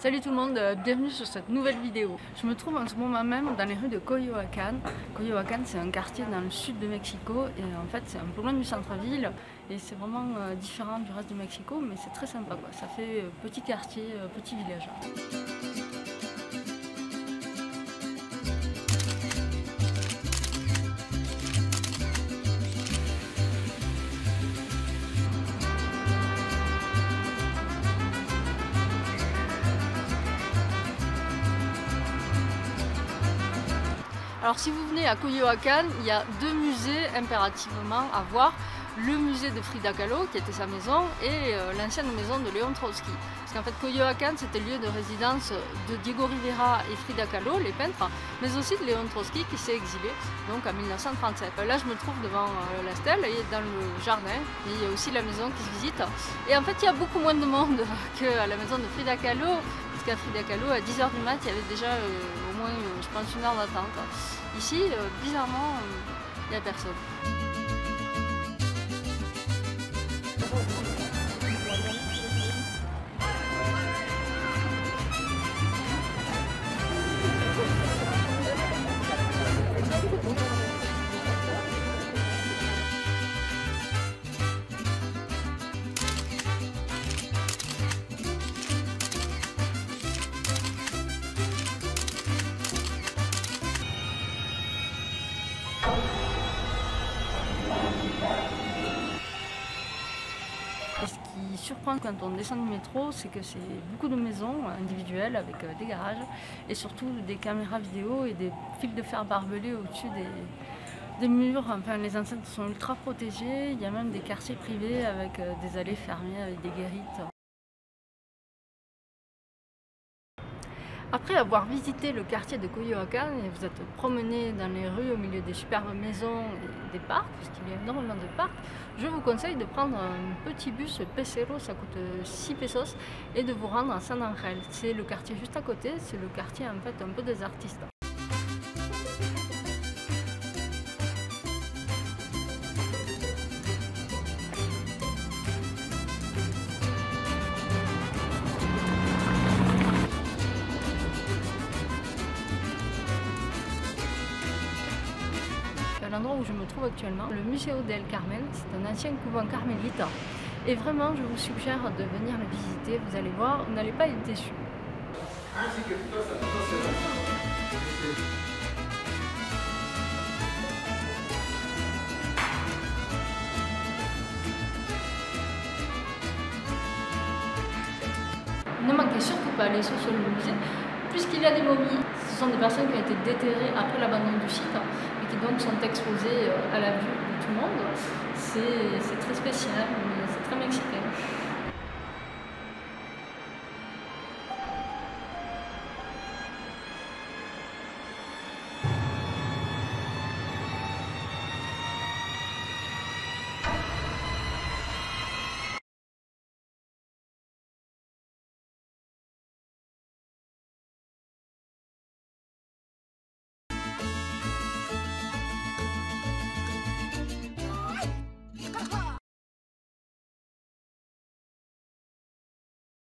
Salut tout le monde, bienvenue sur cette nouvelle vidéo. Je me trouve en ce moment même dans les rues de Coyoacán. Coyoacán, c'est un quartier dans le sud de Mexico et en fait c'est un peu loin du centre-ville et c'est vraiment différent du reste de Mexico, mais c'est très sympa quoi. Ça fait petit quartier, petit village. Alors si vous venez à Coyoacán, il y a deux musées impérativement à voir. Le musée de Frida Kahlo, qui était sa maison, et l'ancienne maison de Léon Trotsky. Parce qu'en fait, Coyoacán, c'était le lieu de résidence de Diego Rivera et Frida Kahlo, les peintres, mais aussi de Léon Trotsky, qui s'est exilé, donc en 1937. Là, je me trouve devant la stèle, et dans le jardin, et il y a aussi la maison qui se visite. Et en fait, il y a beaucoup moins de monde qu'à la maison de Frida Kahlo, parce qu'à Frida Kahlo, à 10h du mat, il y avait déjà au moins, je pense, 1 heure d'attente. Ici, bizarrement, il n'y a personne. Et ce qui surprend quand on descend du métro, c'est que c'est beaucoup de maisons individuelles avec des garages et surtout des caméras vidéo et des fils de fer barbelés au-dessus des murs. Enfin, les enceintes sont ultra protégées. Il y a même des quartiers privés avec des allées fermées avec des guérites. Après avoir visité le quartier de Coyoacán et vous êtes promené dans les rues au milieu des superbes maisons et des parcs, puisqu'il y a énormément de parcs, je vous conseille de prendre un petit bus Pecero, ça coûte 6 pesos, et de vous rendre à San Angel. C'est le quartier juste à côté, c'est le quartier en fait un peu des artistes. L'endroit où je me trouve actuellement, le Museo del Carmen, c'est un ancien couvent carmélite. Et vraiment, je vous suggère de venir le visiter. Vous allez voir, vous n'allez pas être déçus. Ne manquez surtout pas les sauts sur le musée, puisqu'il y a des momies. Ce sont des personnes qui ont été déterrées après l'abandon du site et qui donc sont exposées à la vue de tout le monde. C'est très spécial.